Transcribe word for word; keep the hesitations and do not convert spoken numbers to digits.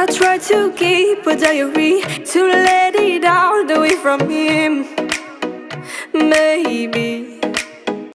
I try to keep a diary to let it out away from him. Maybe